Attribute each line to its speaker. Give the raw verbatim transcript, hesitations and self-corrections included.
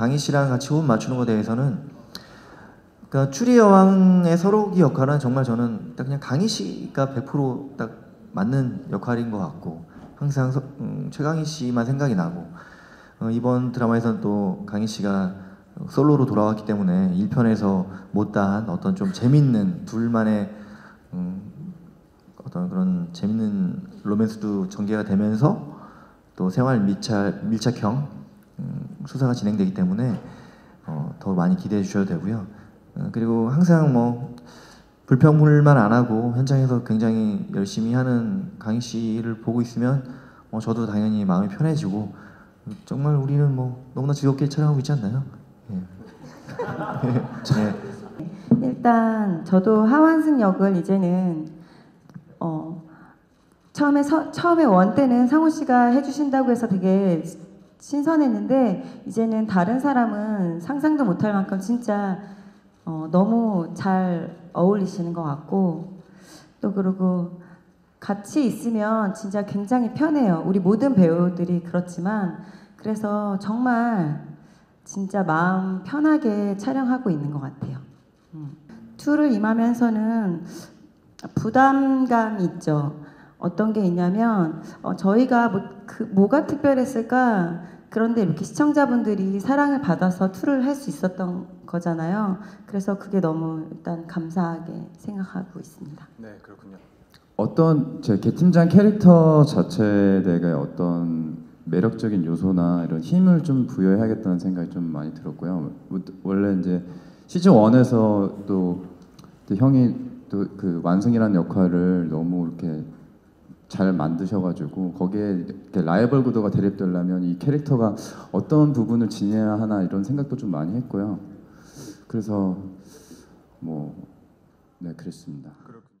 Speaker 1: 강희 씨랑 같이 호흡 맞추는 것에 대해서는 그러니까 추리 여왕의 서로기 역할은 정말 저는 딱 그냥 강희 씨가 백 퍼센트 딱 맞는 역할인 것 같고 항상 서, 음, 최강희 씨만 생각이 나고 어, 이번 드라마에서는 또 강희 씨가 솔로로 돌아왔기 때문에 일 편에서 못다한 어떤 좀 재밌는 둘만의 음, 어떤 그런 재밌는 로맨스도 전개가 되면서 또 생활 밀착, 밀착형 음, 수사가 진행되기 때문에 어, 더 많이 기대해 주셔도 되고요. 어, 그리고 항상 뭐 불평불만 안 하고 현장에서 굉장히 열심히 하는 강희 씨를 보고 있으면 어, 저도 당연히 마음이 편해지고 정말 우리는 뭐 너무나 즐겁게 촬영하고 있지 않나요? 예. 네.
Speaker 2: 일단 저도 하완승 역을 이제는 어, 처음에 서, 처음에 원 때는 상호 씨가 해주신다고 해서 되게 신선했는데 이제는 다른 사람은 상상도 못할 만큼 진짜 어, 너무 잘 어울리시는 것 같고 또 그리고 같이 있으면 진짜 굉장히 편해요. 우리 모든 배우들이 그렇지만 그래서 정말 진짜 마음 편하게 촬영하고 있는 것 같아요. 음. 투를 임하면서는 부담감이 있죠. 어떤 게 있냐면 어, 저희가 뭐, 그, 뭐가 특별했을까? 그런데 이렇게 시청자분들이 사랑을 받아서 투를 할 수 있었던 거잖아요. 그래서 그게 너무 일단 감사하게 생각하고 있습니다.
Speaker 3: 네, 그렇군요.
Speaker 4: 어떤 제 개팀장 캐릭터 자체에 대해 어떤 매력적인 요소나 이런 힘을 좀 부여해야겠다는 생각이 좀 많이 들었고요. 원래 이제 시즌 원에서 또, 또 형이 또 그 완승이라는 역할을 너무 이렇게 잘 만드셔가지고 거기에 라이벌 구도가 대립되려면 이 캐릭터가 어떤 부분을 지녀야 하나 이런 생각도 좀 많이 했고요. 그래서 뭐 네 그랬습니다.
Speaker 3: 그렇군요.